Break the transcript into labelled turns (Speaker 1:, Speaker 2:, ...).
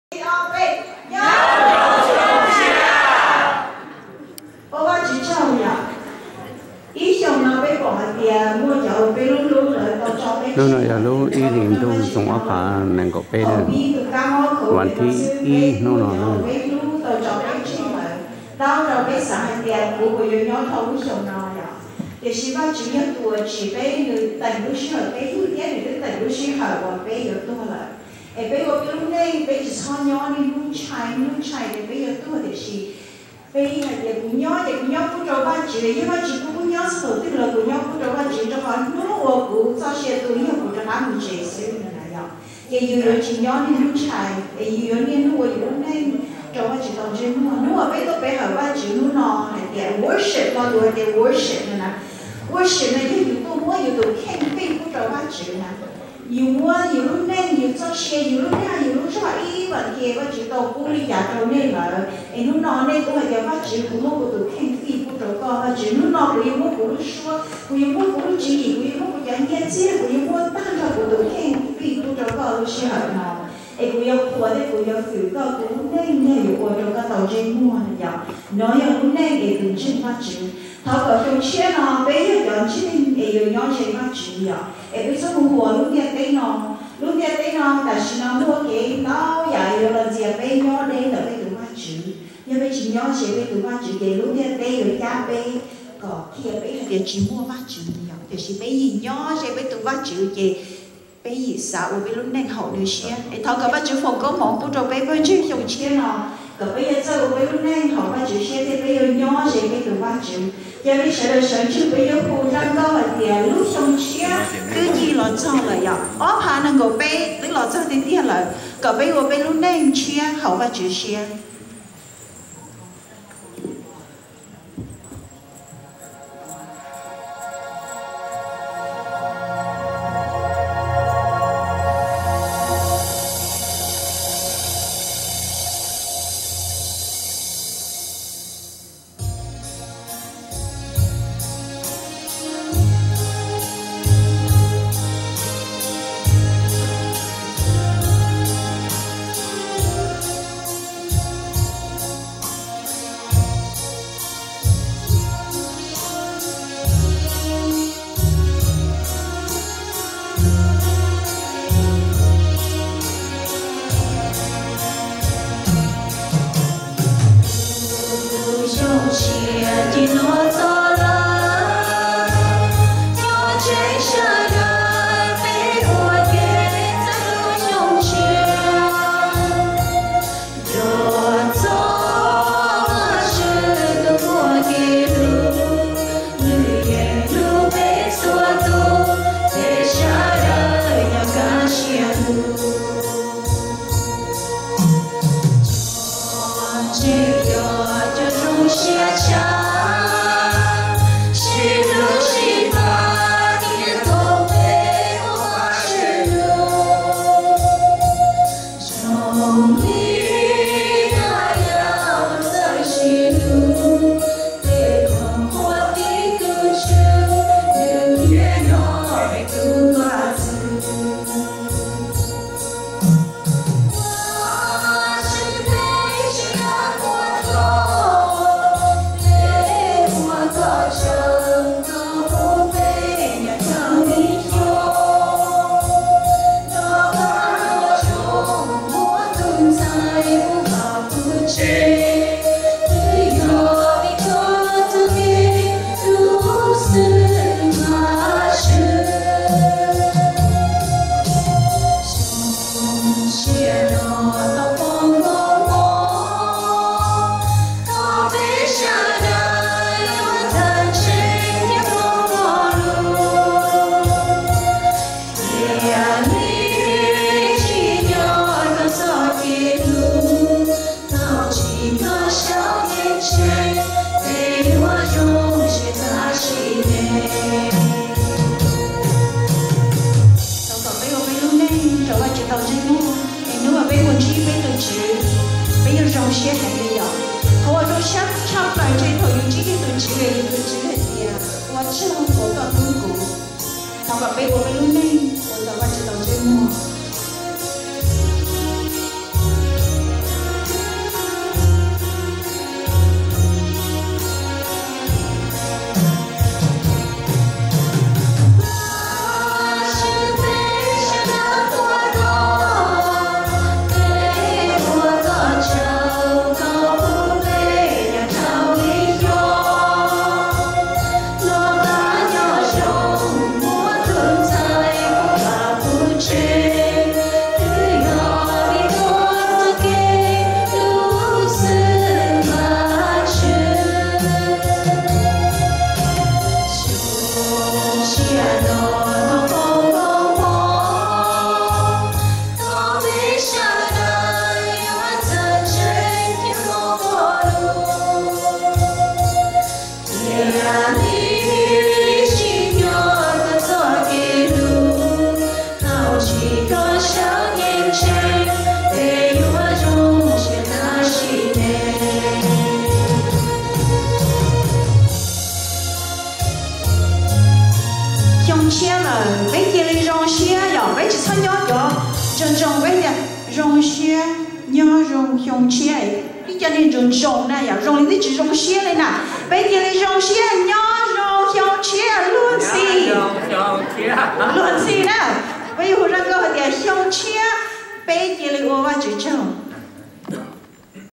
Speaker 1: lúc này là lúc ý định tôi dùng áp phá nên có bé nàyวันที่อีนู่นนู่น
Speaker 2: 当着被上海店不会有鸟头熊那样，也是把主要多去被有等有时候被有点那个等有时候我被有多了，被我比如那被是炒鸟的弄菜的被有多的是。bây giờ cũng nhớ cũng cho bạn chị nhưng mà chị cũng nhớ số tức là cũng nhớ cũng cho bạn chị cho họ nó cũng cho xe tôi nhớ cũng cho bạn mình chị xíu nữa này ạ vậy giờ chị nhớ đi lúc chạy vậy giờ đi nuôi lúc này cho bạn chị đồng chí nuôi bây giờ bây giờ bạn chị nuôi nó này để worship nó rồi để worship nữa nè worship này như tôi muốn như tôi khen phim cũng cho bạn chị nè nhiều lúc này nhiều cho xe nhiều lúc này nhiều lúc cho ý và kia và chỉ tàu cũng đi giả trâu nên là em lúc nó nên cũng phải phát triển cũng một từ khen phi cũng trâu con và chỉ lúc nó cũng một cũng xua cũng một cũng chỉ cũng một cái nghe chia cũng một tăng cho cũng từ khen phi cũng trâu con sẽ hợp nó em cũng yêu của đấy cũng yêu phiếu con cũng nên nhiều của trâu con tàu trên mua này giờ nói lúc này để từng chân phát triển thảo có trong xe nó bây giờ chọn chỉ nên yêu nhau trên phát triển giờ bây giờ mua lúc kia cái nó tại sao nó mua cái nó vậy rồi là gì bây nhỏ đây là bây tụi ba chữ nhưng bây chỉ nhỏ sẽ bây tụi ba chữ cái lúc kia đây rồi cha bây có kia bây là để chỉ mua ba chữ nhiều thì chỉ bây gì nhỏ sẽ bây tụi ba chữ gì bây gì sao bây lúc này hậu được xe để thằng các ba chữ phòng có món bút rồi bây chữ dùng xe nó còn bây giờ sao bây lúc này hậu ba chữ xe thì bây giờ nhỏ sẽ bây tụi ba chữ giờ bây giờ là sáng trước bây giờ phụ trang có là tiền lúc xong chia cứ gì là cho là vậy ó hà năng够背tức là cho tiền tiền là còn bây giờ bây lúc này chia hậu và chữ chia chia là bây giờ đi rong chia rồi bây giờ thân nhớ rồi rong bây giờ rong chia nhớ rong chia bây giờ đi rong này à rong đi chỉ rong chia này nè bây giờ đi rong chia nhớ rong chia luôn xí nè bây giờ ra câu thì rong chia bây giờ đi qua chữ chồng